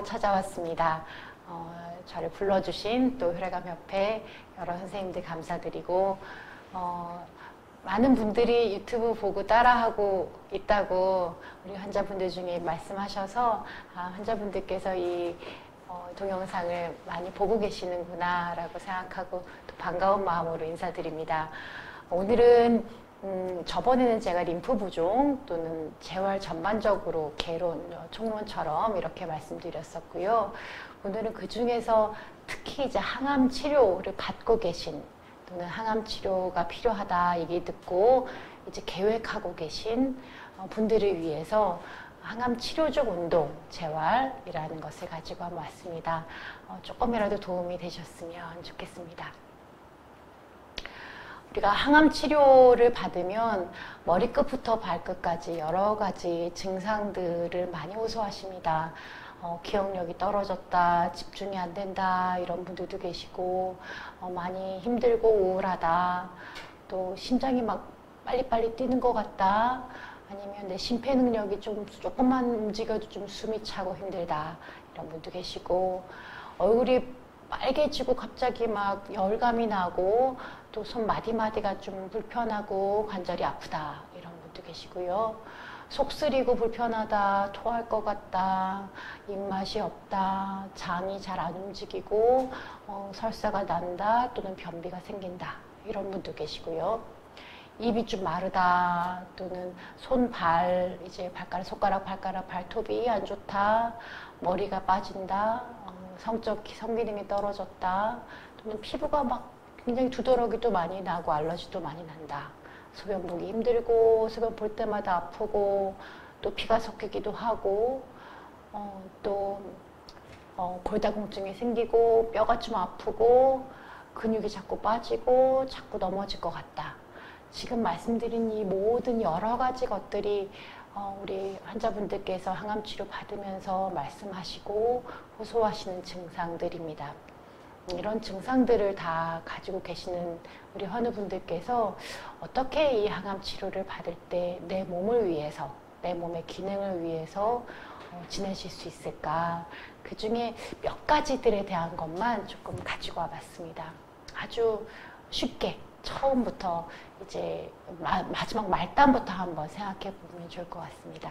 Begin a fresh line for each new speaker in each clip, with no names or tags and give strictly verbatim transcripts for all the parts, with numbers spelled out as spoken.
찾아왔습니다. 어, 저를 불러주신 또 혈액암협회 여러 선생님들 감사드리고, 어, 많은 분들이 유튜브 보고 따라하고 있다고 우리 환자분들 중에 말씀하셔서, 아, 환자분들께서 이 어, 동영상을 많이 보고 계시는구나 라고 생각하고 또 반가운 마음으로 인사드립니다. 오늘은 음, 저번에는 제가 림프 부종 또는 재활 전반적으로 개론, 총론처럼 이렇게 말씀드렸었고요. 오늘은 그 중에서 특히 이제 항암 치료를 받고 계신 또는 항암 치료가 필요하다 얘기 듣고 이제 계획하고 계신 분들을 위해서 항암 치료적 운동, 재활이라는 것을 가지고 한번 왔습니다. 어, 조금이라도 도움이 되셨으면 좋겠습니다. 우리가 항암 치료를 받으면 머리끝부터 발끝까지 여러 가지 증상들을 많이 호소하십니다. 어, 기억력이 떨어졌다, 집중이 안 된다 이런 분들도 계시고, 어, 많이 힘들고 우울하다, 또 심장이 막 빨리빨리 뛰는 것 같다, 아니면 내 심폐 능력이 좀 조금만 움직여도 좀 숨이 차고 힘들다 이런 분도 계시고, 얼굴이 빨개지고 갑자기 막 열감이 나고 또 손 마디마디가 좀 불편하고 관절이 아프다 이런 분도 계시고요. 속 쓰리고 불편하다, 토할 것 같다, 입맛이 없다, 장이 잘 안 움직이고 어, 설사가 난다 또는 변비가 생긴다 이런 분도 계시고요. 입이 좀 마르다 또는 손, 발, 이제 발가락, 손가락, 발가락, 발톱이 안 좋다, 머리가 빠진다, 어, 성적 성기능이 떨어졌다, 또는 피부가 막 굉장히 두드러기도 많이 나고 알러지도 많이 난다. 소변 보기 힘들고 소변 볼 때마다 아프고 또 피가 섞이기도 하고 어, 또 어, 골다공증이 생기고 뼈가 좀 아프고 근육이 자꾸 빠지고 자꾸 넘어질 것 같다. 지금 말씀드린 이 모든 여러 가지 것들이 어, 우리 환자분들께서 항암 치료 받으면서 말씀하시고 호소하시는 증상들입니다. 이런 증상들을 다 가지고 계시는 우리 환우분들께서 어떻게 이 항암 치료를 받을 때 내 몸을 위해서, 내 몸의 기능을 위해서 어, 지내실 수 있을까? 그 중에 몇 가지들에 대한 것만 조금 가지고 와봤습니다. 아주 쉽게 처음부터 이제 마, 마지막 말단부터 한번 생각해 보면 좋을 것 같습니다.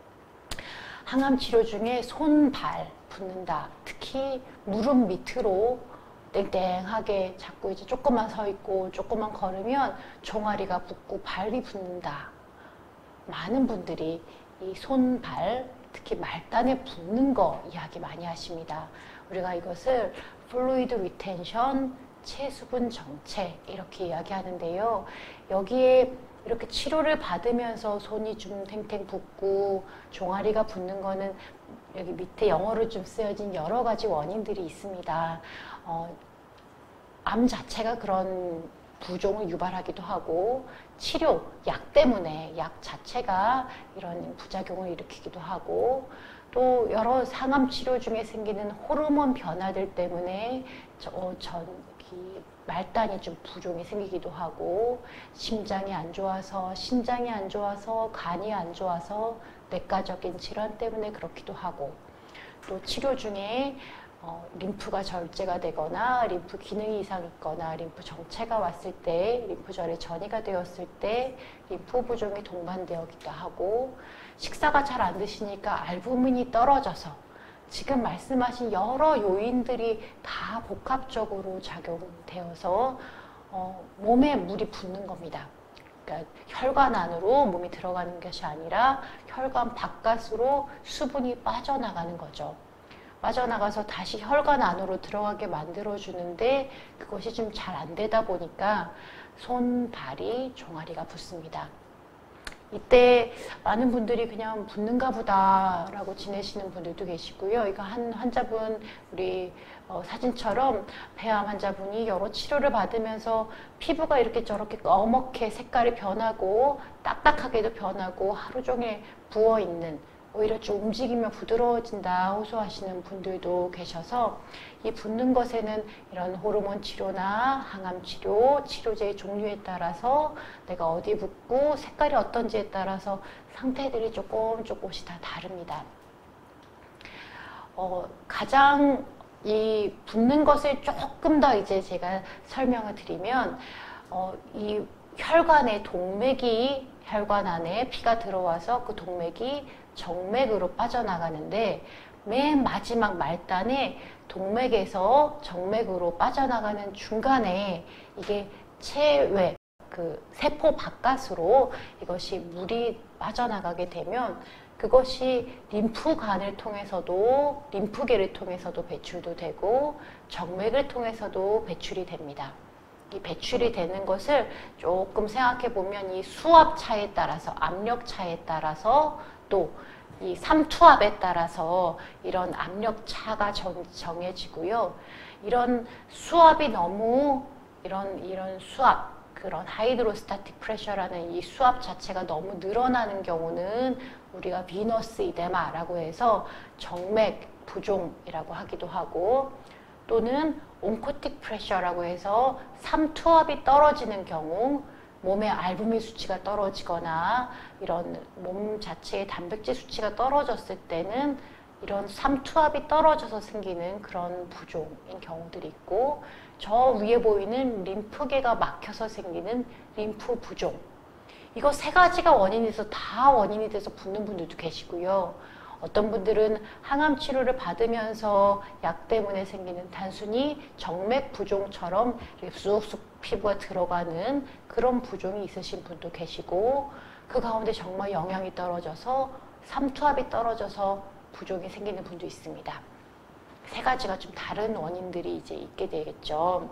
항암 치료 중에 손, 발 붓는다. 특히 무릎 밑으로 땡땡하게 자꾸 이제 조금만 서 있고 조금만 걸으면 종아리가 붓고 발이 붓는다. 많은 분들이 이 손, 발, 특히 말단에 붓는 거 이야기 많이 하십니다. 우리가 이것을 fluid retention, 체수분 정체 이렇게 이야기하는데요. 여기에 이렇게 치료를 받으면서 손이 좀 탱탱 붓고 종아리가 붓는 거는 여기 밑에 영어로 좀 쓰여진 여러 가지 원인들이 있습니다. 어, 암 자체가 그런 부종을 유발하기도 하고 치료, 약 때문에 약 자체가 이런 부작용을 일으키기도 하고 또 여러 항암 치료 중에 생기는 호르몬 변화들 때문에 저, 어, 전기 말단이 좀 부종이 생기기도 하고 심장이 안 좋아서 신장이 안 좋아서 간이 안 좋아서 내과적인 질환 때문에 그렇기도 하고 또 치료 중에 어, 림프가 절제가 되거나 림프 기능이 이상 있거나 림프 정체가 왔을 때 림프절에 전이가 되었을 때 림프 부종이 동반되기도 하고 식사가 잘 안 드시니까 알부민이 떨어져서 지금 말씀하신 여러 요인들이 다 복합적으로 작용되어서 어, 몸에 물이 붓는 겁니다. 그러니까 혈관 안으로 몸이 들어가는 것이 아니라 혈관 바깥으로 수분이 빠져나가는 거죠. 빠져나가서 다시 혈관 안으로 들어가게 만들어주는데 그것이 좀 잘 안 되다 보니까 손, 발이, 종아리가 붓습니다. 이때 많은 분들이 그냥 붓는가 보다 라고 지내시는 분들도 계시고요. 이거 한 환자분, 우리 어, 사진처럼 폐암 환자분이 여러 치료를 받으면서 피부가 이렇게 저렇게 검게 색깔이 변하고 딱딱하게도 변하고 하루 종일 부어있는, 오히려 좀 움직이면 부드러워진다 호소하시는 분들도 계셔서 이 붓는 것에는 이런 호르몬 치료나 항암 치료, 치료제의 종류에 따라서 내가 어디 붓고 색깔이 어떤지에 따라서 상태들이 조금 조금씩 다 다릅니다. 어, 가장 이 붓는 것을 조금 더 이제 제가 설명을 드리면 어, 이 혈관의 동맥이 혈관 안에 피가 들어와서 그 동맥이 정맥으로 빠져나가는데 맨 마지막 말단에 동맥에서 정맥으로 빠져나가는 중간에 이게 체외 그 세포 바깥으로 이것이 물이 빠져나가게 되면 그것이 림프관을 통해서도 림프계를 통해서도 배출도 되고 정맥을 통해서도 배출이 됩니다. 이 배출이 되는 것을 조금 생각해 보면 이 수압 차에 따라서 압력 차에 따라서 또 이 삼투압에 따라서 이런 압력 차가 정, 정해지고요. 이런 수압이 너무 이런 이런 수압 그런 하이드로스타틱 프레셔라는 이 수압 자체가 너무 늘어나는 경우는 우리가 비너스 이데마라고 해서 정맥 부종이라고 하기도 하고 또는 온코틱 프레셔라고 해서 삼투압이 떨어지는 경우 몸의 알부민 수치가 떨어지거나 이런 몸 자체의 단백질 수치가 떨어졌을 때는 이런 삼투압이 떨어져서 생기는 그런 부종인 경우들이 있고 저 위에 보이는 림프계가 막혀서 생기는 림프 부종 이거 세 가지가 원인이 돼서 다 원인이 돼서 붓는 분들도 계시고요. 어떤 분들은 항암 치료를 받으면서 약 때문에 생기는 단순히 정맥 부종처럼 이렇게 쑥쑥 피부가 들어가는 그런 부종이 있으신 분도 계시고 그 가운데 정말 영양이 떨어져서 삼투압이 떨어져서 부종이 생기는 분도 있습니다. 세 가지가 좀 다른 원인들이 이제 있게 되겠죠.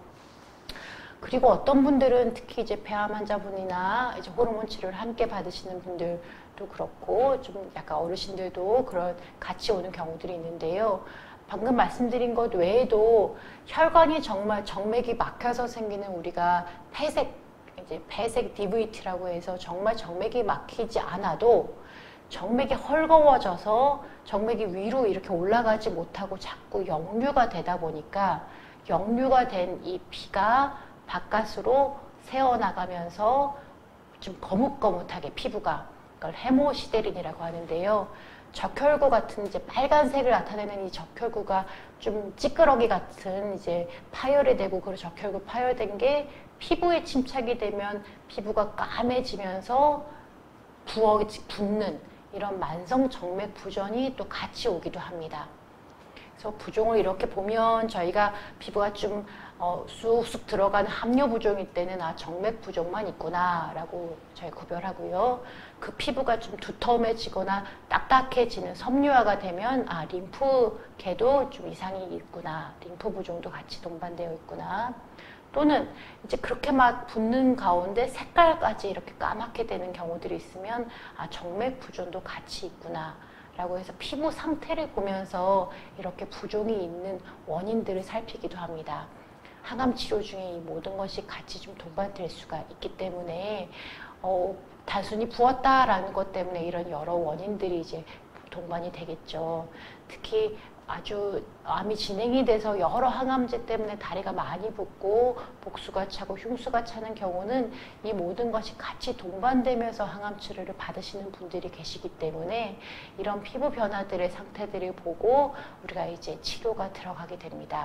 그리고 어떤 분들은 특히 이제 폐암 환자분이나 이제 호르몬 치료를 함께 받으시는 분들도 그렇고 좀 약간 어르신들도 그런 같이 오는 경우들이 있는데요. 방금 말씀드린 것 외에도 혈관이 정말 정맥이 막혀서 생기는 우리가 폐색, 이제 폐색 디브이티라고 해서 정말 정맥이 막히지 않아도 정맥이 헐거워져서 정맥이 위로 이렇게 올라가지 못하고 자꾸 역류가 되다 보니까 역류가 된 이 피가 바깥으로 새어나가면서 좀 거뭇거뭇하게 피부가 그걸 헤모시데린이라고 하는데요. 적혈구 같은 이제 빨간색을 나타내는 이 적혈구가 좀 찌끄러기 같은 이제 파열이 되고 그 적혈구 파열된 게 피부에 침착이 되면 피부가 까매지면서 부어 붓는 이런 만성 정맥 부전이 또 같이 오기도 합니다. 그래서 부종을 이렇게 보면 저희가 피부가 좀 어, 쑥쑥 들어가는 함유 부종일 때는 아 정맥 부종만 있구나 라고 저희 구별하고요. 그 피부가 좀 두터움해지거나 딱딱해지는 섬유화가 되면 아 림프계도 좀 이상이 있구나. 림프 부종도 같이 동반되어 있구나. 또는 이제 그렇게 막 붓는 가운데 색깔까지 이렇게 까맣게 되는 경우들이 있으면 아 정맥 부종도 같이 있구나. 라고 해서 피부 상태를 보면서 이렇게 부종이 있는 원인들을 살피기도 합니다. 항암 치료 중에 이 모든 것이 같이 좀 동반될 수가 있기 때문에 어, 단순히 부었다라는 것 때문에 이런 여러 원인들이 이제 동반이 되겠죠. 특히 아주 암이 진행이 돼서 여러 항암제 때문에 다리가 많이 붓고 복수가 차고 흉수가 차는 경우는 이 모든 것이 같이 동반되면서 항암 치료를 받으시는 분들이 계시기 때문에 이런 피부 변화들의 상태들을 보고 우리가 이제 치료가 들어가게 됩니다.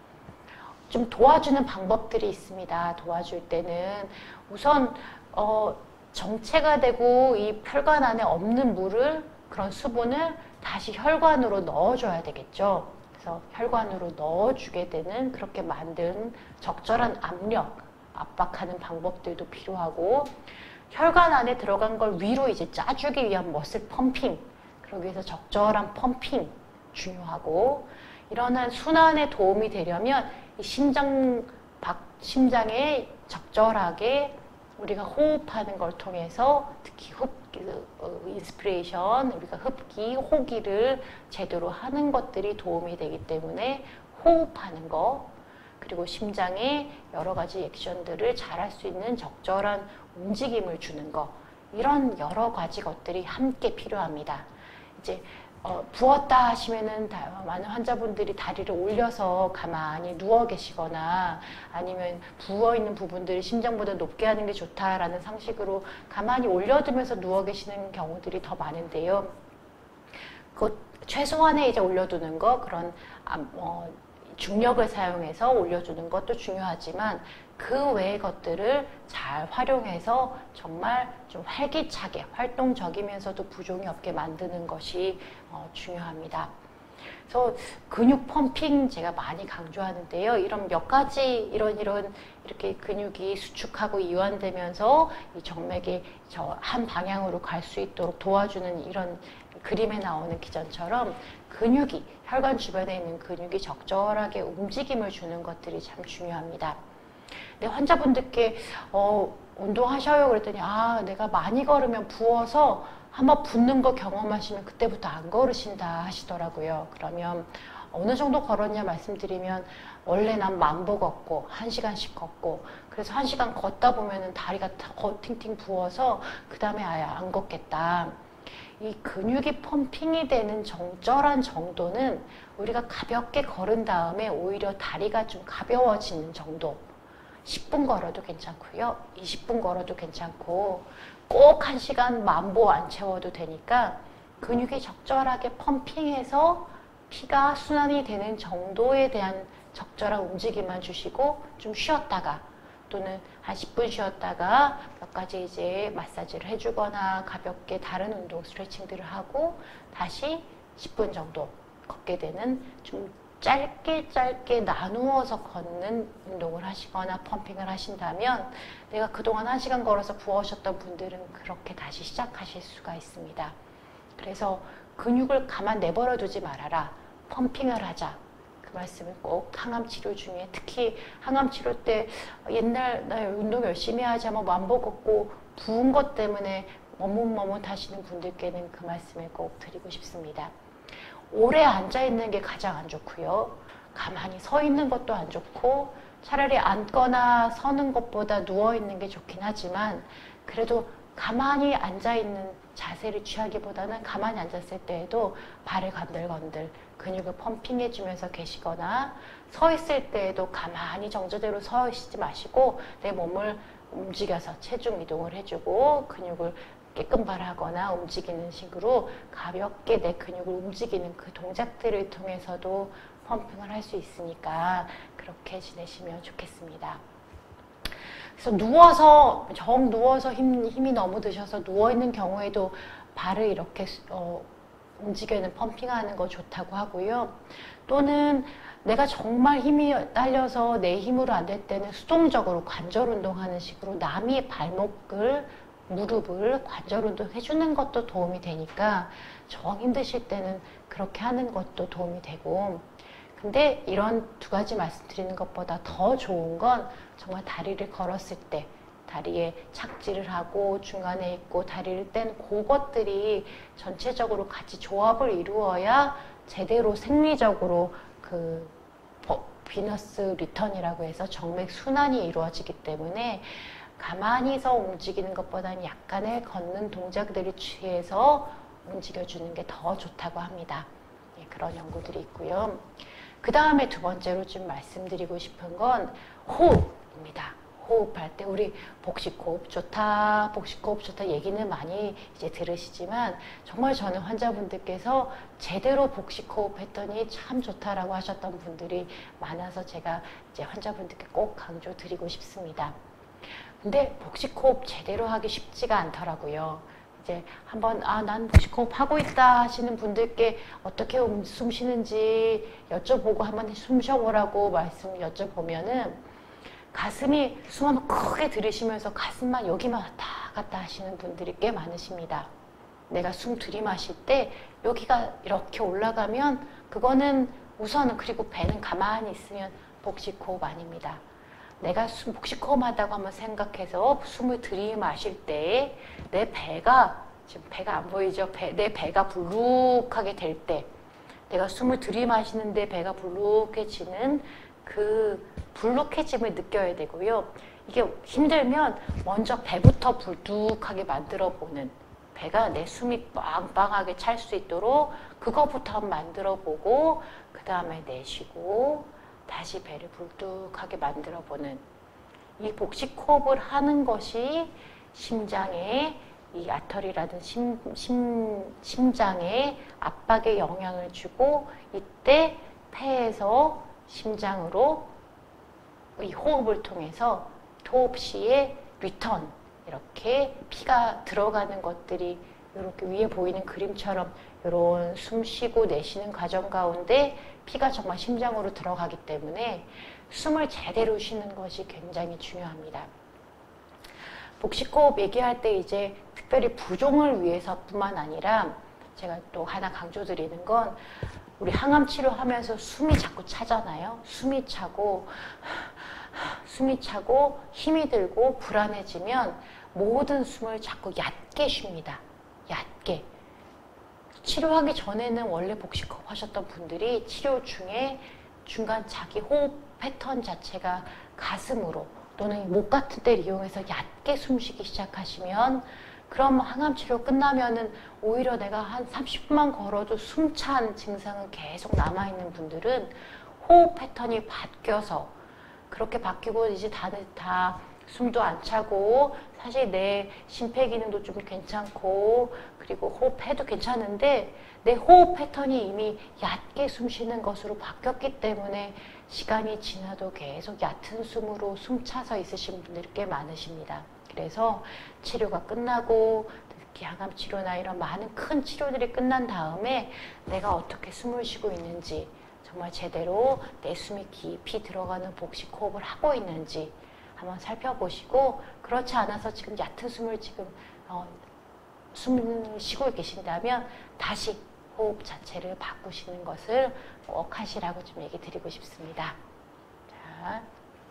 좀 도와주는 방법들이 있습니다. 도와줄 때는 우선 어, 정체가 되고 이 혈관 안에 없는 물을 그런 수분을 다시 혈관으로 넣어줘야 되겠죠. 그래서 혈관으로 넣어주게 되는 그렇게 만든 적절한 압력, 압박하는 방법들도 필요하고 혈관 안에 들어간 걸 위로 이제 짜주기 위한 머슬 펌핑, 그러기 위해서 적절한 펌핑 중요하고 이러한 순환에 도움이 되려면 이 심장, 박, 심장에 적절하게 우리가 호흡하는 걸 통해서 특히 흡기, 어, 인스피레이션, 우리가 흡기, 호기를 제대로 하는 것들이 도움이 되기 때문에 호흡하는 거 그리고 심장에 여러 가지 액션들을 잘할 수 있는 적절한 움직임을 주는 거 이런 여러 가지 것들이 함께 필요합니다. 이제 어, 부었다 하시면은 많은 환자분들이 다리를 올려서 가만히 누워 계시거나 아니면 부어있는 부분들을 심장보다 높게 하는 게 좋다라는 상식으로 가만히 올려두면서 누워 계시는 경우들이 더 많은데요. 그 최소한의 이제 올려두는 거, 그런 어, 중력을 사용해서 올려주는 것도 중요하지만 그 외의 것들을 잘 활용해서 정말 좀 활기차게 활동적이면서도 부종이 없게 만드는 것이 어, 중요합니다. 그래서 근육 펌핑 제가 많이 강조하는데요. 이런 몇 가지 이런 이런 이렇게 근육이 수축하고 이완되면서 이 정맥이 저 한 방향으로 갈 수 있도록 도와주는 이런 그림에 나오는 기전처럼 근육이 혈관 주변에 있는 근육이 적절하게 움직임을 주는 것들이 참 중요합니다. 근데 환자분들께 어, 운동하셔요 그랬더니 아 내가 많이 걸으면 부어서 한번 붓는 거 경험하시면 그때부터 안 걸으신다 하시더라고요. 그러면 어느 정도 걸었냐 말씀드리면 원래 난 만보 걷고 한 시간씩 걷고 그래서 한 시간 걷다 보면은 다리가 팅팅 부어서 그 다음에 아예 안 걷겠다. 이 근육이 펌핑이 되는 적절한 정도는 우리가 가볍게 걸은 다음에 오히려 다리가 좀 가벼워지는 정도. 십 분 걸어도 괜찮고요. 이십 분 걸어도 괜찮고 꼭 한 시간 만보 안 채워도 되니까 근육이 적절하게 펌핑해서 피가 순환이 되는 정도에 대한 적절한 움직임만 주시고 좀 쉬었다가 또는 한 십 분 쉬었다가 몇 가지 이제 마사지를 해주거나 가볍게 다른 운동 스트레칭들을 하고 다시 십 분 정도 걷게 되는 좀 짧게 짧게 나누어서 걷는 운동을 하시거나 펌핑을 하신다면 내가 그동안 한 시간 걸어서 부어오셨던 분들은 그렇게 다시 시작하실 수가 있습니다. 그래서 근육을 가만 내버려 두지 말아라. 펌핑을 하자. 그 말씀을 꼭 항암 치료 중에 특히 항암 치료 때 옛날 나 운동 열심히 하지 하면 만보 걷고 부은 것 때문에 머뭇머뭇 하시는 분들께는 그 말씀을 꼭 드리고 싶습니다. 오래 앉아 있는 게 가장 안 좋고요. 가만히 서 있는 것도 안 좋고 차라리 앉거나 서는 것보다 누워 있는 게 좋긴 하지만 그래도 가만히 앉아 있는 자세를 취하기보다는 가만히 앉았을 때에도 발을 건들건들 근육을 펌핑해 주면서 계시거나 서 있을 때에도 가만히 정저대로 서 있지 마시고 내 몸을 움직여서 체중 이동을 해주고 근육을 깨끔발하거나 움직이는 식으로 가볍게 내 근육을 움직이는 그 동작들을 통해서도 펌핑을 할 수 있으니까 그렇게 지내시면 좋겠습니다. 그래서 누워서 정 누워서 힘, 힘이 너무 드셔서 누워있는 경우에도 발을 이렇게 어, 움직이는 펌핑하는 거 좋다고 하고요. 또는 내가 정말 힘이 딸려서 내 힘으로 안 될 때는 수동적으로 관절 운동하는 식으로 남이 발목을 무릎을 관절 운동 해주는 것도 도움이 되니까 정 힘드실 때는 그렇게 하는 것도 도움이 되고 근데 이런 두 가지 말씀드리는 것보다 더 좋은 건 정말 다리를 걸었을 때 다리에 착지를 하고 중간에 있고 다리를 뗀 그것들이 전체적으로 같이 조합을 이루어야 제대로 생리적으로 그 비너스 리턴이라고 해서 정맥 순환이 이루어지기 때문에 가만히서 움직이는 것보다는 약간의 걷는 동작들을 취해서 움직여주는 게 더 좋다고 합니다. 예, 그런 연구들이 있고요. 그 다음에 두 번째로 좀 말씀드리고 싶은 건 호흡입니다. 호흡할 때 우리 복식호흡 좋다, 복식호흡 좋다 얘기는 많이 이제 들으시지만 정말 저는 환자분들께서 제대로 복식호흡 했더니 참 좋다라고 하셨던 분들이 많아서 제가 이제 환자분들께 꼭 강조 드리고 싶습니다. 근데 복식호흡 제대로 하기 쉽지가 않더라고요. 이제 한번 아, 난 복식호흡 하고 있다 하시는 분들께 어떻게 숨 쉬는지 여쭤보고 한번 숨 쉬어보라고 말씀 여쭤보면은 가슴이 숨 한번 크게 들이쉬면서 가슴만 여기만 왔다 갔다 하시는 분들이 꽤 많으십니다. 내가 숨 들이마실 때 여기가 이렇게 올라가면 그거는 우선은 그리고 배는 가만히 있으면 복식호흡 아닙니다. 내가 숨 복식호흡 하다고 한번 생각해서 숨을 들이마실 때 내 배가 지금 배가 안 보이죠? 배, 내 배가 불룩하게 될 때 내가 숨을 들이마시는데 배가 불룩해지는 그 불룩해짐을 느껴야 되고요. 이게 힘들면 먼저 배부터 불뚝하게 만들어 보는 배가 내 숨이 빵빵하게 찰 수 있도록 그거부터 한번 만들어 보고 그 다음에 내쉬고 다시 배를 불뚝하게 만들어 보는 이 복식 호흡을 하는 것이 심장에 이 아터리라든 심, 심, 심장에 압박에 영향을 주고 이때 폐에서 심장으로 이 호흡을 통해서 호흡 시에 리턴 이렇게 피가 들어가는 것들이 이렇게 위에 보이는 그림처럼 이런 숨 쉬고 내쉬는 과정 가운데 피가 정말 심장으로 들어가기 때문에 숨을 제대로 쉬는 것이 굉장히 중요합니다. 복식호흡 얘기할 때 이제 특별히 부종을 위해서뿐만 아니라 제가 또 하나 강조드리는 건 우리 항암 치료하면서 숨이 자꾸 차잖아요. 숨이 차고 숨이 차고 힘이 들고 불안해지면 모든 숨을 자꾸 얕게 쉽니다. 얕게. 치료하기 전에는 원래 복식호흡 하셨던 분들이 치료 중에 중간 자기 호흡 패턴 자체가 가슴으로 또는 목 같은 데를 이용해서 얕게 숨쉬기 시작하시면 그럼 항암 치료 끝나면은 오히려 내가 한 삼십 분만 걸어도 숨찬 증상은 계속 남아있는 분들은 호흡 패턴이 바뀌어서 그렇게 바뀌고 이제 다들 다 숨도 안 차고 사실 내 심폐기능도 좀 괜찮고 그리고 호흡해도 괜찮은데 내 호흡 패턴이 이미 얕게 숨 쉬는 것으로 바뀌었기 때문에 시간이 지나도 계속 얕은 숨으로 숨 차서 있으신 분들이 꽤 많으십니다. 그래서 치료가 끝나고 특히 항암 치료나 이런 많은 큰 치료들이 끝난 다음에 내가 어떻게 숨을 쉬고 있는지 정말 제대로 내 숨이 깊이 들어가는 복식 호흡을 하고 있는지 한번 살펴보시고 그렇지 않아서 지금 얕은 숨을 지금 어, 숨을 쉬고 계신다면 다시 호흡 자체를 바꾸시는 것을 꼭 하시라고 좀 얘기 드리고 싶습니다. 자,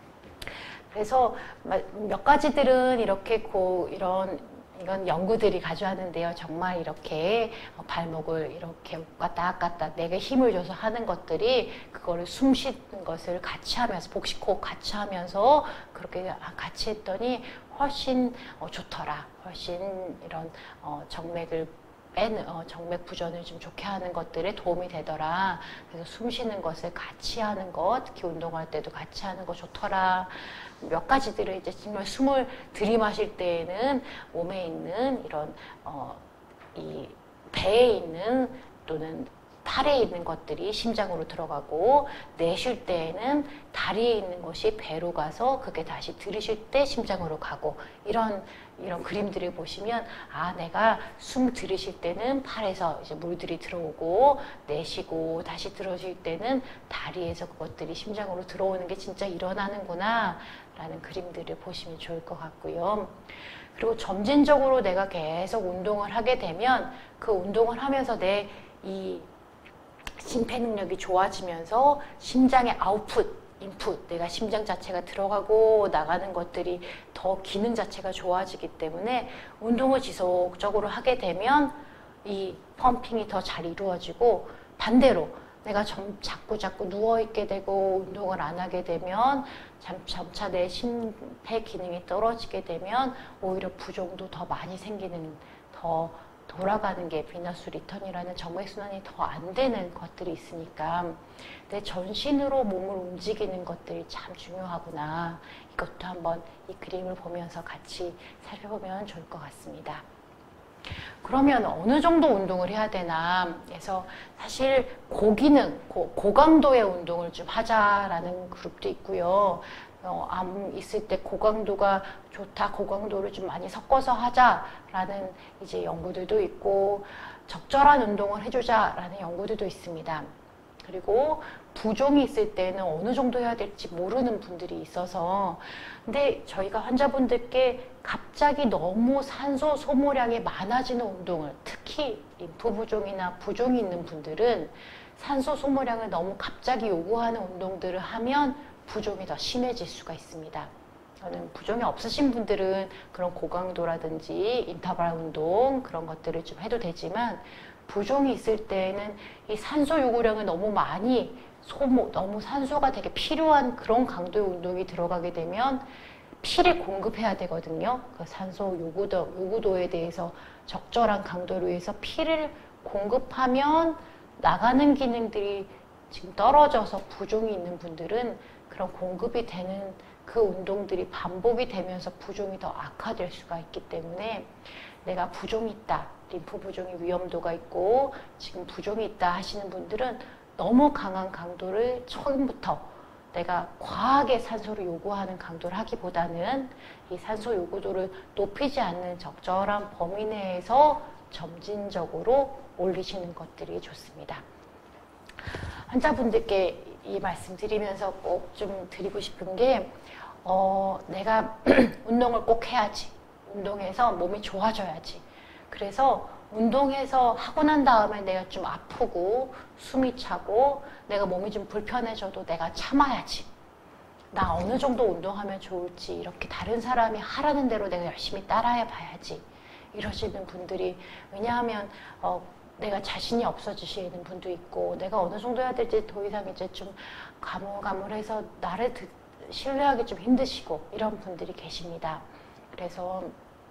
그래서 몇 가지들은 이렇게 고 이런 이건 연구들이 가져왔는데요. 정말 이렇게 발목을 이렇게 왔다 갔다 내게 힘을 줘서 하는 것들이 그거를 숨 쉬는 것을 같이 하면서 복식호흡 같이 하면서 그렇게 같이 했더니 훨씬 좋더라. 훨씬 이런 정맥을 빼는 어, 정맥 부전을 좀 좋게 하는 것들에 도움이 되더라. 그래서 숨 쉬는 것을 같이 하는 것, 특히 운동할 때도 같이 하는 거 좋더라. 몇 가지들을 이제 정말 숨을 들이마실 때에는 몸에 있는 이런 어, 이 배에 있는 또는 팔에 있는 것들이 심장으로 들어가고 내쉴 때에는 다리에 있는 것이 배로 가서 그게 다시 들이쉴 때 심장으로 가고 이런 이런 그림들을 보시면 아 내가 숨 들이쉴 때는 팔에서 이제 물들이 들어오고 내쉬고 다시 들어쉴 때는 다리에서 그것들이 심장으로 들어오는 게 진짜 일어나는구나 라는 그림들을 보시면 좋을 것 같고요. 그리고 점진적으로 내가 계속 운동을 하게 되면 그 운동을 하면서 내 이 심폐 능력이 좋아지면서 심장의 아웃풋, 인풋, 내가 심장 자체가 들어가고 나가는 것들이 더 기능 자체가 좋아지기 때문에 운동을 지속적으로 하게 되면 이 펌핑이 더 잘 이루어지고 반대로 내가 점, 자꾸 자꾸 누워있게 되고 운동을 안 하게 되면 점, 점차 내 심폐 기능이 떨어지게 되면 오히려 부종도 더 많이 생기는 더 돌아가는 게 비너스 리턴이라는 정맥순환이 더 안 되는 것들이 있으니까 내 전신으로 몸을 움직이는 것들이 참 중요하구나. 이것도 한번 이 그림을 보면서 같이 살펴보면 좋을 것 같습니다. 그러면 어느 정도 운동을 해야 되나 해서 사실 고기능, 고, 고강도의 운동을 좀 하자라는 그룹도 있고요. 어, 암 있을 때 고강도가 좋다, 고강도를 좀 많이 섞어서 하자라는 이제 연구들도 있고 적절한 운동을 해주자라는 연구들도 있습니다. 그리고 부종이 있을 때는 어느 정도 해야 될지 모르는 분들이 있어서 근데 저희가 환자분들께 갑자기 너무 산소 소모량이 많아지는 운동을 특히 림프 부종이나 부종이 있는 분들은 산소 소모량을 너무 갑자기 요구하는 운동들을 하면 부종이 더 심해질 수가 있습니다. 저는 부종이 없으신 분들은 그런 고강도라든지 인터벌 운동 그런 것들을 좀 해도 되지만 부종이 있을 때에는 이 산소 요구량을 너무 많이 소모, 너무 산소가 되게 필요한 그런 강도의 운동이 들어가게 되면 피를 공급해야 되거든요. 그 산소 요구도, 요구도에 대해서 적절한 강도로 해서 피를 공급하면 나가는 기능들이 지금 떨어져서 부종이 있는 분들은 그런 공급이 되는 그 운동들이 반복이 되면서 부종이 더 악화될 수가 있기 때문에 내가 부종이 있다, 림프 부종의 위험도가 있고 지금 부종이 있다 하시는 분들은 너무 강한 강도를 처음부터 내가 과하게 산소를 요구하는 강도를 하기보다는 이 산소 요구도를 높이지 않는 적절한 범위 내에서 점진적으로 올리시는 것들이 좋습니다. 환자분들께 이 말씀 드리면서 꼭 좀 드리고 싶은 게 어, 내가 운동을 꼭 해야지, 운동해서 몸이 좋아져야지, 그래서 운동해서 하고 난 다음에 내가 좀 아프고 숨이 차고 내가 몸이 좀 불편해져도 내가 참아야지, 나 어느 정도 운동하면 좋을지 이렇게 다른 사람이 하라는 대로 내가 열심히 따라해 봐야지 이러시는 분들이, 왜냐하면 어, 내가 자신이 없어지시는 분도 있고 내가 어느 정도 해야 될지 더 이상 이제 좀 가물가물해서 나를 드, 신뢰하기 좀 힘드시고 이런 분들이 계십니다. 그래서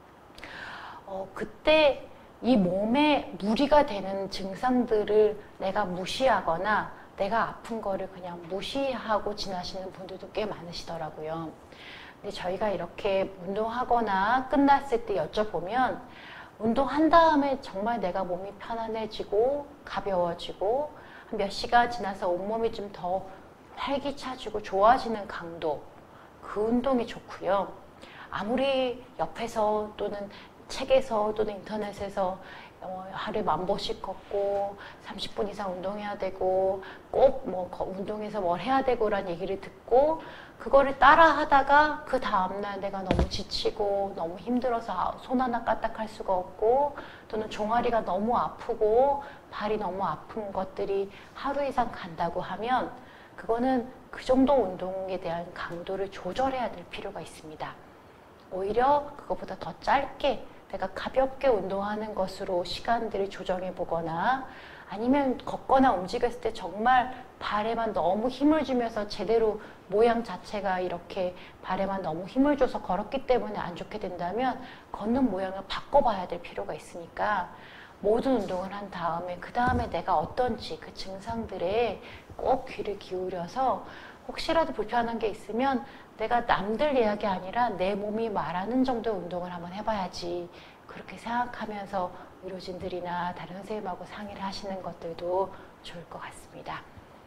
어, 그때 이 몸에 무리가 되는 증상들을 내가 무시하거나 내가 아픈 거를 그냥 무시하고 지나시는 분들도 꽤 많으시더라고요. 근데 저희가 이렇게 운동하거나 끝났을 때 여쭤보면 운동한 다음에 정말 내가 몸이 편안해지고 가벼워지고 몇 시간 지나서 온몸이 좀 더 활기차지고 좋아지는 강도, 그 운동이 좋고요. 아무리 옆에서 또는 책에서 또는 인터넷에서 어, 하루에 만 보씩 걷고 삼십 분 이상 운동해야 되고 꼭 뭐 운동해서 뭘 해야 되고 라는 얘기를 듣고 그거를 따라 하다가 그 다음날 내가 너무 지치고 너무 힘들어서 손 하나 까딱할 수가 없고 또는 종아리가 너무 아프고 발이 너무 아픈 것들이 하루 이상 간다고 하면 그거는 그 정도 운동에 대한 강도를 조절해야 될 필요가 있습니다. 오히려 그것보다 더 짧게 내가 가볍게 운동하는 것으로 시간들을 조정해 보거나 아니면 걷거나 움직였을 때 정말 발에만 너무 힘을 주면서 제대로 모양 자체가 이렇게 발에만 너무 힘을 줘서 걸었기 때문에 안 좋게 된다면 걷는 모양을 바꿔봐야 될 필요가 있으니까 모든 운동을 한 다음에 그 다음에 내가 어떤지 그 증상들에 꼭 귀를 기울여서 혹시라도 불편한 게 있으면 내가 남들 이야기 아니라 내 몸이 말하는 정도의 운동을 한번 해봐야지, 그렇게 생각하면서 의료진들이나 다른 선생님하고 상의를 하시는 것들도 좋을 것 같습니다.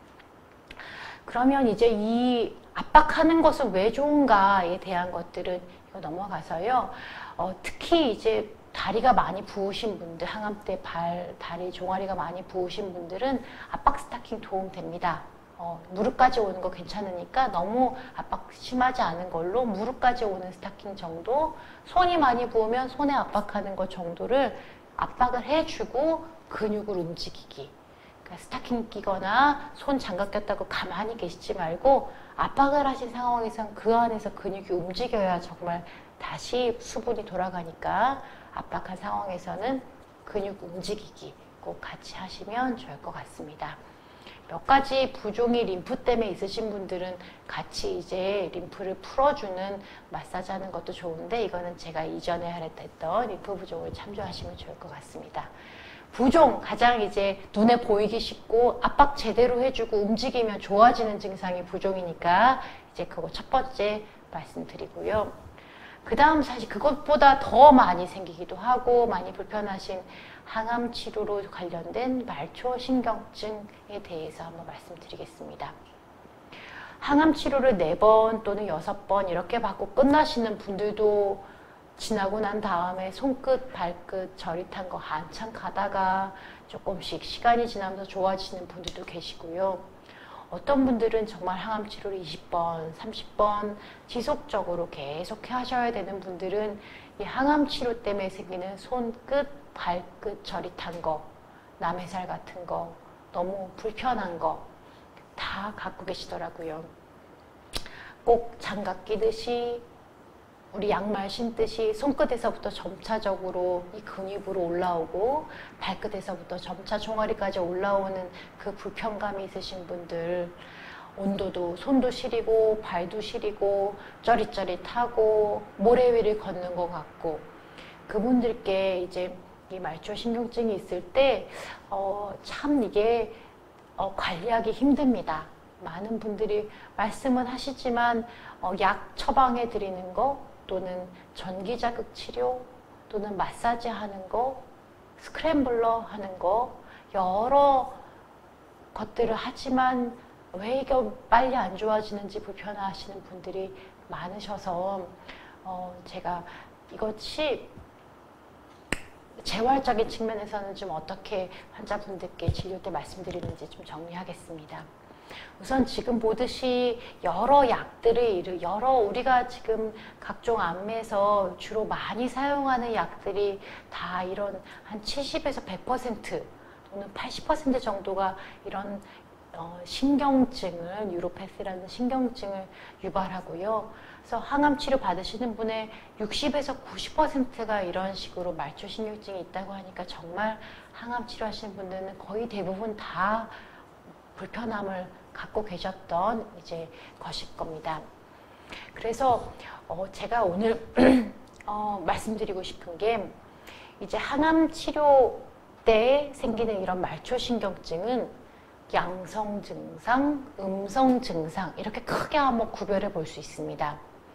그러면 이제 이 압박하는 것은 왜 좋은가에 대한 것들은 이거 넘어가서요. 어, 특히 이제 다리가 많이 부으신 분들, 항암 때 발, 다리, 종아리가 많이 부으신 분들은 압박 스타킹 도움됩니다. 어, 무릎까지 오는 거 괜찮으니까 너무 압박 심하지 않은 걸로 무릎까지 오는 스타킹 정도, 손이 많이 부으면 손에 압박하는 것 정도를 압박을 해주고 근육을 움직이기. 그러니까 스타킹 끼거나 손 장갑 꼈다고 가만히 계시지 말고 압박을 하신 상황에선 그 안에서 근육이 움직여야 정말 다시 수분이 돌아가니까 압박한 상황에서는 근육 움직이기 꼭 같이 하시면 좋을 것 같습니다. 몇 가지 부종이 림프 때문에 있으신 분들은 같이 이제 림프를 풀어주는 마사지 하는 것도 좋은데 이거는 제가 이전에 했던 림프 부종을 참조하시면 좋을 것 같습니다. 부종, 가장 이제 눈에 보이기 쉽고 압박 제대로 해주고 움직이면 좋아지는 증상이 부종이니까 이제 그거 첫 번째 말씀드리고요. 그 다음 사실 그것보다 더 많이 생기기도 하고 많이 불편하신 항암 치료로 관련된 말초신경증에 대해서 한번 말씀드리겠습니다. 항암 치료를 네 번 또는 여섯 번 이렇게 받고 끝나시는 분들도 지나고 난 다음에 손끝, 발끝 저릿한 거 한참 가다가 조금씩 시간이 지나면서 좋아지시는 분들도 계시고요. 어떤 분들은 정말 항암 치료를 이십 번, 삼십 번 지속적으로 계속 하셔야 되는 분들은 이 항암 치료 때문에 생기는 손끝, 발끝 저릿한 거, 남의 살 같은 거, 너무 불편한 거 다 갖고 계시더라고요. 꼭 장갑 끼듯이 우리 양말 신듯이 손끝에서부터 점차적으로 이 근육으로 올라오고 발끝에서부터 점차 종아리까지 올라오는 그 불편감이 있으신 분들, 온도도 손도 시리고 발도 시리고 쩌릿쩌릿하고 모래 위를 걷는 것 같고, 그분들께 이제 이 말초신경증이 있을 때 어, 참 이게 어, 관리하기 힘듭니다. 많은 분들이 말씀은 하시지만 어, 약 처방해 드리는 거 또는 전기자극 치료 또는 마사지 하는 거, 스크램블러 하는 거, 여러 것들을 하지만 왜 이거 빨리 안 좋아지는지 불편해하시는 분들이 많으셔서 어 제가 이것이 재활적인 측면에서는 좀 어떻게 환자분들께 진료 때 말씀드리는지 좀 정리하겠습니다. 우선 지금 보듯이 여러 약들이, 여러 우리가 지금 각종 암에서 주로 많이 사용하는 약들이 다 이런 한 칠십에서 백 퍼센트 또는 팔십 퍼센트 정도가 이런 어, 신경증을, 뉴로패스라는 신경증을 유발하고요. 그래서 항암 치료 받으시는 분의 육십에서 구십 퍼센트가 이런 식으로 말초신경증이 있다고 하니까 정말 항암 치료하시는 분들은 거의 대부분 다 불편함을 갖고 계셨던 이제 것일 겁니다. 그래서 어 제가 오늘 어 말씀드리고 싶은 게 이제 항암 치료 때 생기는 이런 말초신경증은 양성 증상, 음성 증상 이렇게 크게 한번 구별해 볼 수 있습니다.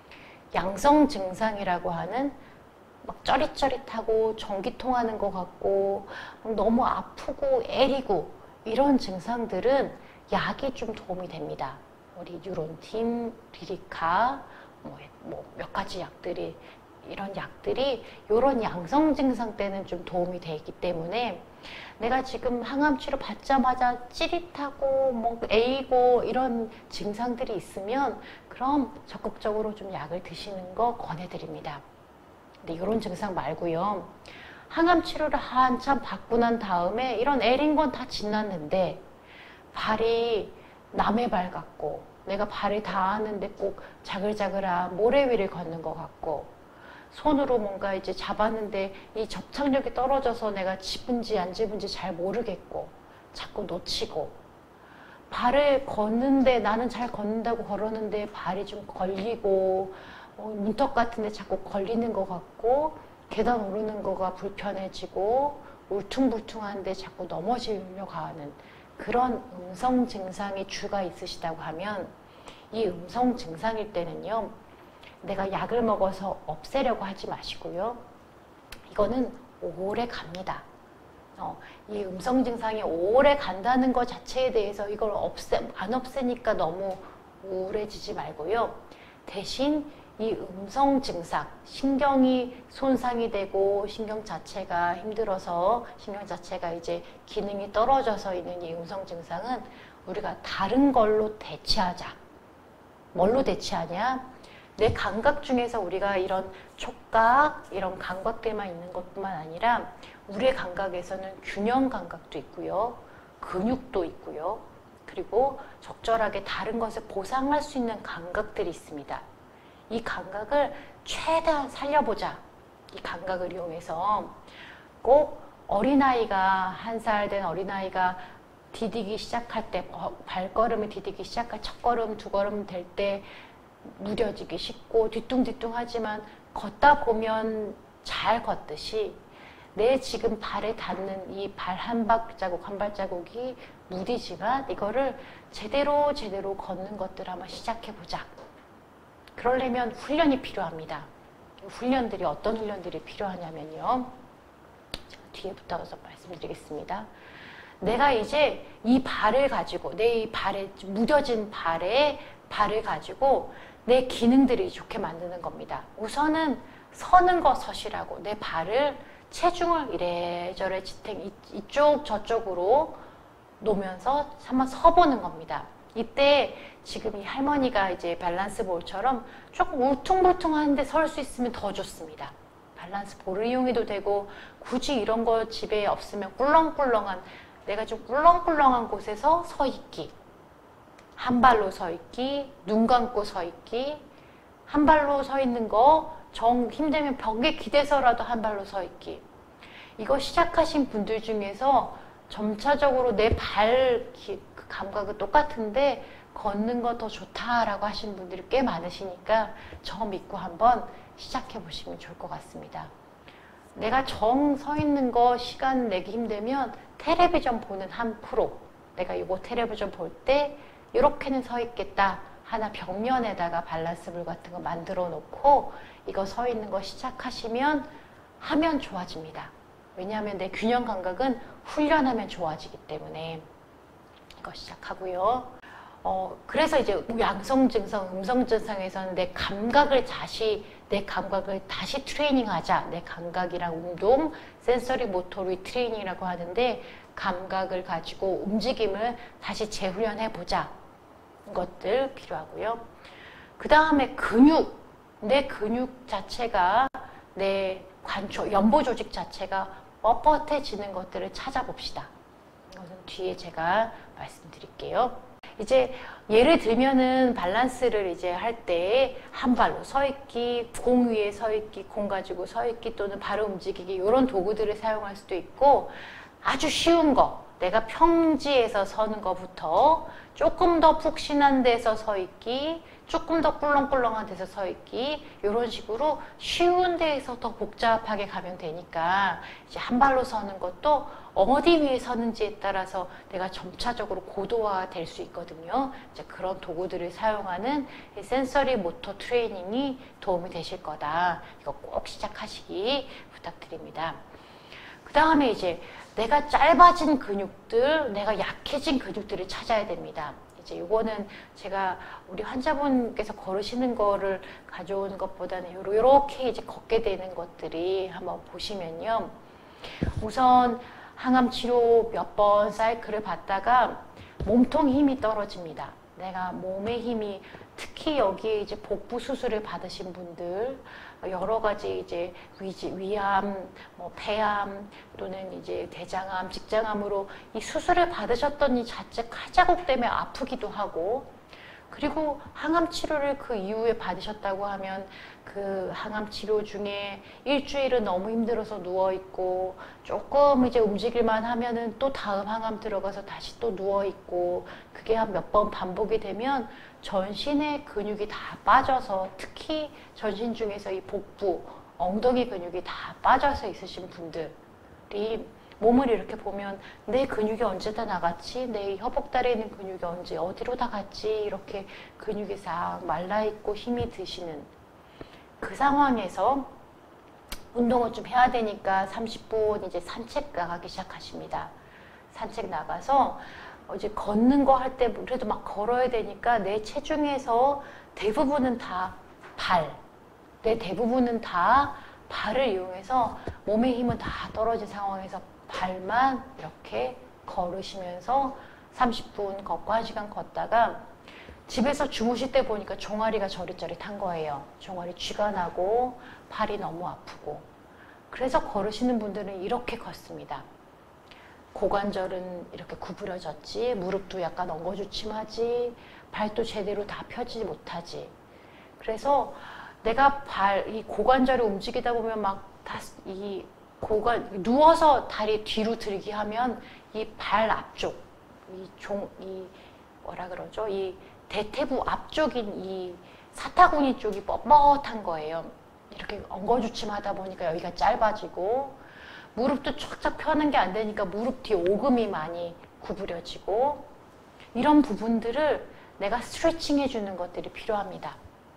양성 증상이라고 하는 막 쩌릿쩌릿하고 전기 통하는 것 같고 너무 아프고 애리고 이런 증상들은 약이 좀 도움이 됩니다. 우리 뉴론팀, 리리카, 뭐 몇 가지 약들이 이런 약들이 이런 양성 증상 때는 좀 도움이 되기 때문에 내가 지금 항암 치료 받자마자 찌릿하고 뭐 애이고 이런 증상들이 있으면 그럼 적극적으로 좀 약을 드시는 거 권해드립니다. 근데 이런 증상 말고요. 항암 치료를 한참 받고 난 다음에 이런 애린 건 다 지났는데 발이 남의 발 같고 내가 발이 닿았는데 꼭 자글자글한 모래 위를 걷는 것 같고 손으로 뭔가 이제 잡았는데 이 접착력이 떨어져서 내가 집은지 안 집은지 잘 모르겠고 자꾸 놓치고 발을 걷는데 나는 잘 걷는다고 걸었는데 발이 좀 걸리고 어, 문턱 같은데 자꾸 걸리는 것 같고 계단 오르는 거가 불편해지고 울퉁불퉁한데 자꾸 넘어지려고 하는 그런 음성 증상의 주가 있으시다고 하면 이 음성 증상일 때는요. 내가 약을 먹어서 없애려고 하지 마시고요. 이거는 오래 갑니다. 어, 이 음성 증상이 오래 간다는 것 자체에 대해서 이걸 없애, 안 없애니까 너무 우울해지지 말고요. 대신 이 음성 증상, 신경이 손상이 되고 신경 자체가 힘들어서 신경 자체가 이제 기능이 떨어져서 있는 이 음성 증상은 우리가 다른 걸로 대체하자. 뭘로 대체하냐? 내 감각 중에서 우리가 이런 촉각, 이런 감각들만 있는 것뿐만 아니라 우리의 감각에서는 균형 감각도 있고요. 근육도 있고요. 그리고 적절하게 다른 것을 보상할 수 있는 감각들이 있습니다. 이 감각을 최대한 살려보자. 이 감각을 이용해서 꼭 어린아이가 한 살 된 어린아이가 디디기 시작할 때 발걸음을 디디기 시작할 첫 걸음 두 걸음 될 때 무뎌지기 쉽고 뒤뚱뒤뚱 하지만 걷다 보면 잘 걷듯이 내 지금 발에 닿는 이 발 한 발자국 한 발자국이 무디지만 이거를 제대로 제대로 걷는 것들 한번 시작해보자. 그러려면 훈련이 필요합니다. 훈련들이 어떤 훈련들이 필요하냐면요. 제가 뒤에 붙어서 말씀드리겠습니다. 내가 이제 이 발을 가지고 내 이 발에 무뎌진 발에 발을 가지고 내 기능들이 좋게 만드는 겁니다. 우선은 서는 거 서시라고 내 발을 체중을 이래저래 지탱 이쪽 저쪽으로 놓으면서 한번 서보는 겁니다. 이때 지금 이 할머니가 이제 밸런스 볼처럼 조금 울퉁불퉁한데 설 수 있으면 더 좋습니다. 밸런스 볼을 이용해도 되고 굳이 이런 거 집에 없으면 꿀렁꿀렁한 내가 좀 꿀렁꿀렁한 곳에서 서 있기. 한 발로 서 있기, 눈 감고 서 있기, 한 발로 서 있는 거 정 힘들면 벽에 기대서라도 한 발로 서 있기. 이거 시작하신 분들 중에서 점차적으로 내 발 감각은 똑같은데 걷는 거 더 좋다라고 하시는 분들이 꽤 많으시니까 저 믿고 한번 시작해 보시면 좋을 것 같습니다. 내가 정 서 있는 거 시간 내기 힘들면 텔레비전 보는 한 프로 내가 이거 텔레비전 볼 때 이렇게는 서 있겠다. 하나 벽면에다가 밸런스볼 같은 거 만들어 놓고 이거 서 있는 거 시작하시면 하면 좋아집니다. 왜냐하면 내 균형 감각은 훈련하면 좋아지기 때문에. 이거 시작하고요. 어, 그래서 이제 양성 증상, 음성 증상에서는 내 감각을 다시, 내 감각을 다시 트레이닝하자. 내 감각이랑 운동, 센서리 모토 리트레이닝이라고 하는데, 감각을 가지고 움직임을 다시 재훈련해보자. 것들 필요하고요. 그 다음에 근육, 내 근육 자체가, 내 관초, 연보 조직 자체가 뻣뻣해지는 것들을 찾아봅시다. 이것은 뒤에 제가 말씀드릴게요. 이제 예를 들면은 밸런스를 이제 할 때 한 발로 서 있기, 공 위에 서 있기, 공 가지고 서 있기 또는 발을 움직이기 이런 도구들을 사용할 수도 있고, 아주 쉬운 거, 내가 평지에서 서는 것부터 조금 더 푹신한 데서 서 있기, 조금 더 꿀렁꿀렁한 데서 서 있기, 이런 식으로 쉬운 데에서 더 복잡하게 가면 되니까 이제 한 발로 서는 것도 어디 위에 서는지에 따라서 내가 점차적으로 고도화 될 수 있거든요. 이제 그런 도구들을 사용하는 센서리 모터 트레이닝이 도움이 되실 거다. 이거 꼭 시작하시기 부탁드립니다. 그 다음에 이제 내가 짧아진 근육들, 내가 약해진 근육들을 찾아야 됩니다. 이제 요거는 제가 우리 환자분께서 걸으시는 거를 가져오는 것보다는 요렇게 이제 걷게 되는 것들이 한번 보시면요. 우선 항암 치료 몇 번 사이클을 받다가 몸통 힘이 떨어집니다. 내가 몸의 힘이, 특히 여기에 이제 복부 수술을 받으신 분들, 여러 가지 이제 위지, 위암, 뭐 폐암 또는 이제 대장암, 직장암으로 이 수술을 받으셨던 이 자체 칼자국 때문에 아프기도 하고, 그리고 항암 치료를 그 이후에 받으셨다고 하면 그 항암 치료 중에 일주일은 너무 힘들어서 누워있고, 조금 이제 움직일만 하면은 또 다음 항암 들어가서 다시 또 누워있고, 그게 한 몇 번 반복이 되면 전신의 근육이 다 빠져서, 특히 전신 중에서 이 복부, 엉덩이 근육이 다 빠져서 있으신 분들이 몸을 이렇게 보면 내 근육이 언제 다 나갔지? 내 허벅다리에 있는 근육이 언제 어디로 다 갔지? 이렇게 근육이 싹 말라있고 힘이 드시는 그 상황에서 운동을 좀 해야 되니까 삼십 분 이제 산책 나가기 시작하십니다. 산책 나가서 이제 걷는 거 할 때 그래도 막 걸어야 되니까 내 체중에서 대부분은 다 발, 내 대부분은 다 발을 이용해서 몸의 힘은 다 떨어진 상황에서 발만 이렇게 걸으시면서 삼십 분 걷고 한 시간 걷다가 집에서 주무실 때 보니까 종아리가 저릿저릿한 거예요. 종아리 쥐가 나고 발이 너무 아프고. 그래서 걸으시는 분들은 이렇게 걷습니다. 고관절은 이렇게 구부려졌지, 무릎도 약간 엉거주춤하지, 발도 제대로 다 펴지 못하지. 그래서 내가 발, 이 고관절을 움직이다 보면 막 다 이 고관, 누워서 다리 뒤로 들기 하면 이 발 앞쪽, 이 종, 이 뭐라 그러죠? 이 대퇴부 앞쪽인 이 사타구니 쪽이 뻣뻣한 거예요. 이렇게 엉거주춤하다 보니까 여기가 짧아지고, 무릎도 쫙쫙 펴는 게 안 되니까 무릎 뒤에 오금이 많이 구부려지고, 이런 부분들을 내가 스트레칭 해주는 것들이 필요합니다.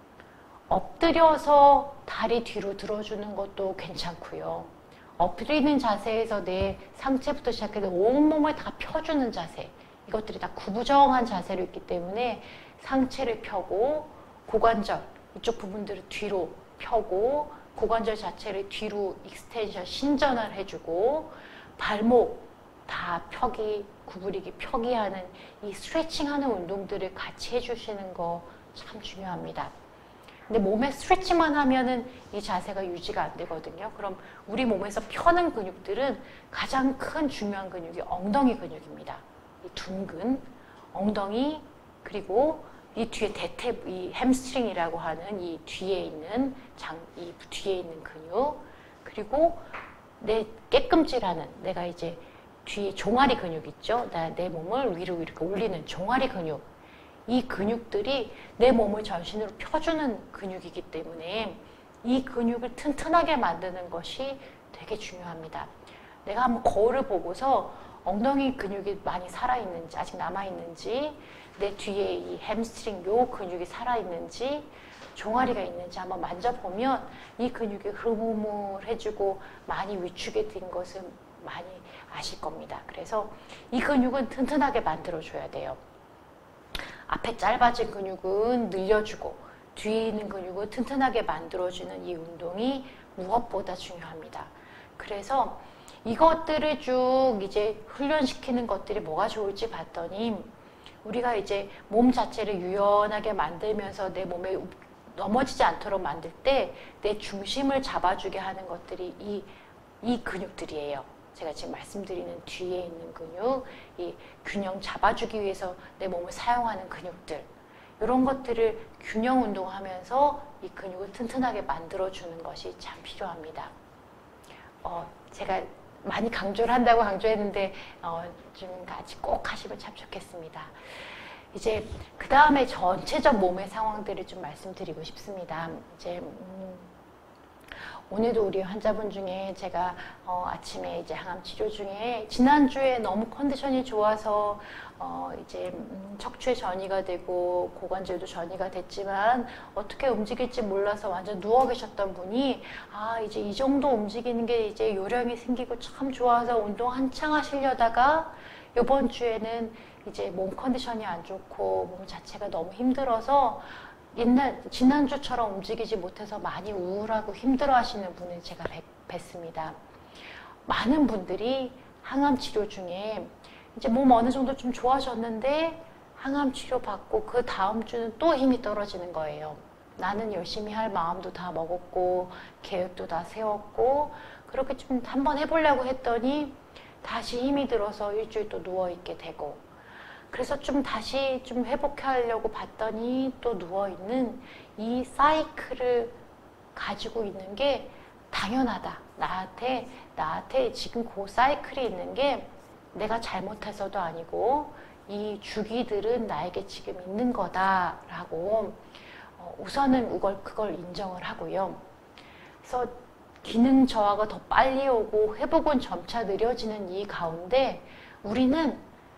엎드려서 다리 뒤로 들어주는 것도 괜찮고요. 엎드리는 자세에서 내 상체부터 시작해서 온몸을 다 펴주는 자세, 이것들이 다 구부정한 자세로 있기 때문에 상체를 펴고, 고관절 이쪽 부분들을 뒤로 펴고, 고관절 자체를 뒤로 익스텐션, 신전을 해주고, 발목 다 펴기, 구부리기, 펴기 하는 이 스트레칭 하는 운동들을 같이 해주시는 거 참 중요합니다. 근데 몸에 스트레칭만 하면은 이 자세가 유지가 안 되거든요. 그럼 우리 몸에서 펴는 근육들은 가장 큰 중요한 근육이 엉덩이 근육입니다. 이 둔근, 엉덩이, 그리고 이 뒤에 대퇴, 이 햄스트링이라고 하는 이 뒤에 있는 장, 이 뒤에 있는 근육, 그리고 내 깨끔질하는, 내가 이제 뒤에 종아리 근육 있죠? 나, 내 몸을 위로 이렇게 올리는 종아리 근육. 이 근육들이 내 몸을 전신으로 펴주는 근육이기 때문에 이 근육을 튼튼하게 만드는 것이 되게 중요합니다. 내가 한번 거울을 보고서 엉덩이 근육이 많이 살아있는지, 아직 남아있는지, 내 뒤에 이 햄스트링 요 근육이 살아있는지 종아리가 있는지 한번 만져보면 이 근육이 흐물흐물해지고 많이 위축이 된 것을 많이 아실 겁니다. 그래서 이 근육은 튼튼하게 만들어줘야 돼요. 앞에 짧아진 근육은 늘려주고 뒤에 있는 근육을 튼튼하게 만들어주는 이 운동이 무엇보다 중요합니다. 그래서 이것들을 쭉 이제 훈련시키는 것들이 뭐가 좋을지 봤더니 우리가 이제 몸 자체를 유연하게 만들면서 내 몸에 넘어지지 않도록 만들 때 내 중심을 잡아주게 하는 것들이 이, 이 근육들이에요. 제가 지금 말씀드리는 뒤에 있는 근육, 이 균형 잡아주기 위해서 내 몸을 사용하는 근육들, 이런 것들을 균형 운동하면서 이 근육을 튼튼하게 만들어주는 것이 참 필요합니다. 어, 제가 많이 강조를 한다고 강조했는데 어, 좀 같이 꼭 하시면 참 좋겠습니다. 이제 그 다음에 전체적 몸의 상황들을 좀 말씀드리고 싶습니다. 이제 음, 오늘도 우리 환자분 중에 제가 어, 아침에 이제 항암 치료 중에 지난주에 너무 컨디션이 좋아서 어, 이제 음, 척추에 전이가 되고 고관절도 전이가 됐지만 어떻게 움직일지 몰라서 완전 누워 계셨던 분이 아 이제 이 정도 움직이는 게 이제 요령이 생기고 참 좋아서 운동 한창 하시려다가 이번 주에는 이제 몸 컨디션이 안 좋고 몸 자체가 너무 힘들어서 옛날 지난주처럼 움직이지 못해서 많이 우울하고 힘들어 하시는 분을 제가 뵀습니다. 많은 분들이 항암 치료 중에 이제 몸 어느 정도 좀 좋아졌는데 항암 치료 받고 그 다음 주는 또 힘이 떨어지는 거예요. 나는 열심히 할 마음도 다 먹었고 계획도 다 세웠고 그렇게 좀 한번 해보려고 했더니 다시 힘이 들어서 일주일 또 누워있게 되고 그래서 좀 다시 좀 회복하려고 봤더니 또 누워있는 이 사이클을 가지고 있는 게 당연하다. 나한테, 나한테 지금 그 사이클이 있는 게 내가 잘못해서도 아니고 이 주기들은 나에게 지금 있는 거다라고 어, 우선은 그걸, 그걸 인정을 하고요. 그래서 기능 저하가 더 빨리 오고 회복은 점차 느려지는 이 가운데 우리는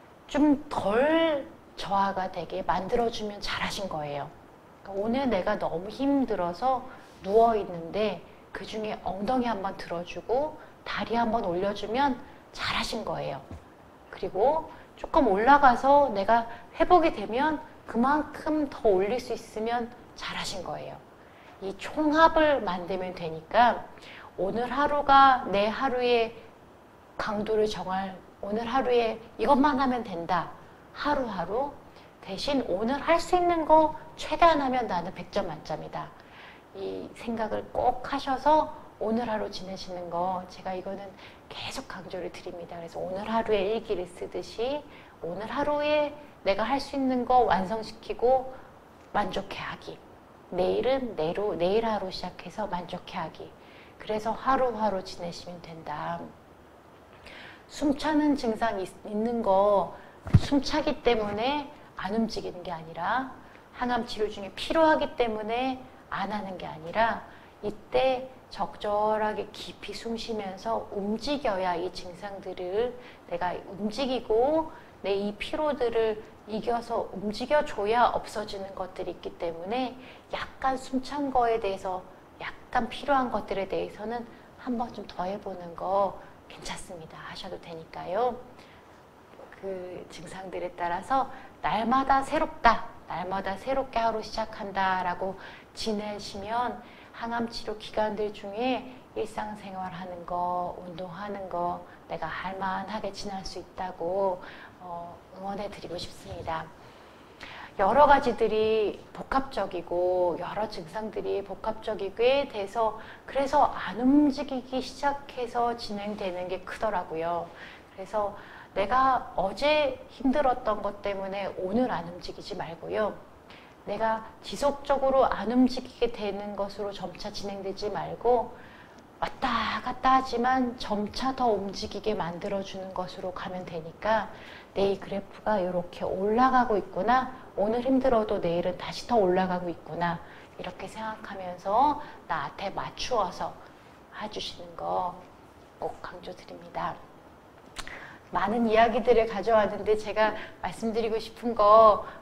좀 덜 저하가 되게 만들어주면 잘하신 거예요. 그러니까 오늘 내가 너무 힘들어서 누워있는데 그 중에 엉덩이 한번 들어주고 다리 한번 올려주면 잘하신 거예요. 그리고 조금 올라가서 내가 회복이 되면 그만큼 더 올릴 수 있으면 잘하신 거예요. 이 총합을 만들면 되니까 오늘 하루가 내 하루의 강도를 정할 오늘 하루에 이것만 하면 된다. 하루하루 대신 오늘 할 수 있는 거 최대한 하면 나는 백 점 만점이다. 이 생각을 꼭 하셔서 오늘 하루 지내시는 거 제가 이거는 계속 강조를 드립니다. 그래서 오늘 하루에 일기를 쓰듯이 오늘 하루에 내가 할 수 있는 거 완성시키고 만족해하기. 내일은 내로, 내일 하루 시작해서 만족해하기. 그래서 하루하루 지내시면 된다. 숨차는 증상이 있는 거 숨차기 때문에 안 움직이는 게 아니라 항암 치료 중에 필요하기 때문에 안 하는 게 아니라 이때 적절하게 깊이 숨 쉬면서 움직여야 이 증상들을 내가 움직이고 내 이 피로들을 이겨서 움직여줘야 없어지는 것들이 있기 때문에 약간 숨찬 거에 대해서 약간 필요한 것들에 대해서는 한번 좀 더 해보는 거 괜찮습니다. 하셔도 되니까요. 그 증상들에 따라서 날마다 새롭다. 날마다 새롭게 하루 시작한다 라고 지내시면 항암치료 기간들 중에 일상생활 하는 거, 운동하는 거 내가 할만하게 지날 수 있다고 어, 응원해 드리고 싶습니다. 여러 가지들이 복합적이고 여러 증상들이 복합적이게 돼서 그래서 안 움직이기 시작해서 진행되는 게 크더라고요. 그래서 내가 어제 힘들었던 것 때문에 오늘 안 움직이지 말고요. 내가 지속적으로 안 움직이게 되는 것으로 점차 진행되지 말고 왔다 갔다 하지만 점차 더 움직이게 만들어주는 것으로 가면 되니까 내 이 그래프가 이렇게 올라가고 있구나. 오늘 힘들어도 내일은 다시 더 올라가고 있구나. 이렇게 생각하면서 나한테 맞추어서 해주시는 거 꼭 강조드립니다. 많은 이야기들을 가져왔는데 제가 말씀드리고 싶은 거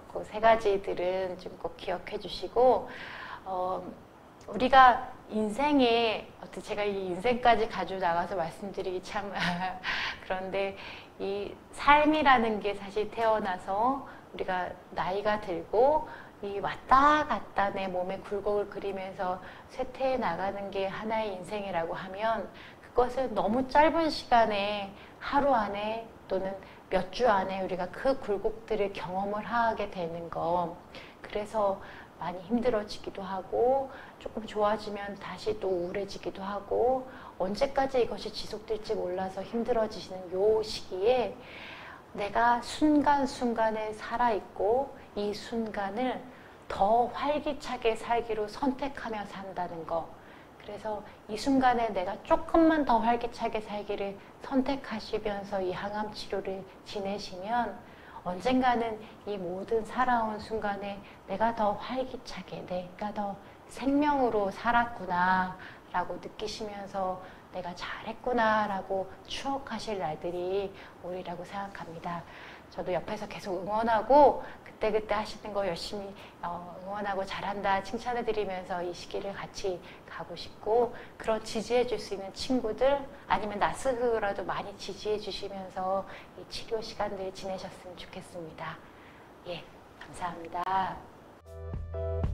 그 세 가지들은 좀 꼭 기억해 주시고, 어, 우리가 인생에, 어떻게 제가 이 인생까지 가지고 나가서 말씀드리기 참, 그런데 이 삶이라는 게 사실 태어나서 우리가 나이가 들고 이 왔다 갔다 내 몸에 굴곡을 그리면서 쇠퇴해 나가는 게 하나의 인생이라고 하면 그것은 너무 짧은 시간에 하루 안에 또는 몇 주 안에 우리가 그 굴곡들을 경험을 하게 되는 거. 그래서 많이 힘들어지기도 하고 조금 좋아지면 다시 또 우울해지기도 하고 언제까지 이것이 지속될지 몰라서 힘들어지시는 요 시기에 내가 순간순간에 살아있고 이 순간을 더 활기차게 살기로 선택하며 산다는 거. 그래서 이 순간에 내가 조금만 더 활기차게 살기를 선택하시면서 이 항암 치료를 지내시면 언젠가는 이 모든 살아온 순간에 내가 더 활기차게, 내가 더 생명으로 살았구나 라고 느끼시면서 내가 잘했구나 라고 추억하실 날들이 오리라고 생각합니다. 저도 옆에서 계속 응원하고 그때그때 하시는 거 열심히 어, 응원하고 잘한다 칭찬해 드리면서 이 시기를 같이 가고 싶고, 그런 지지해 줄 수 있는 친구들 아니면 나 스스로라도 많이 지지해 주시면서 이 치료 시간들 지내셨으면 좋겠습니다. 예, 감사합니다.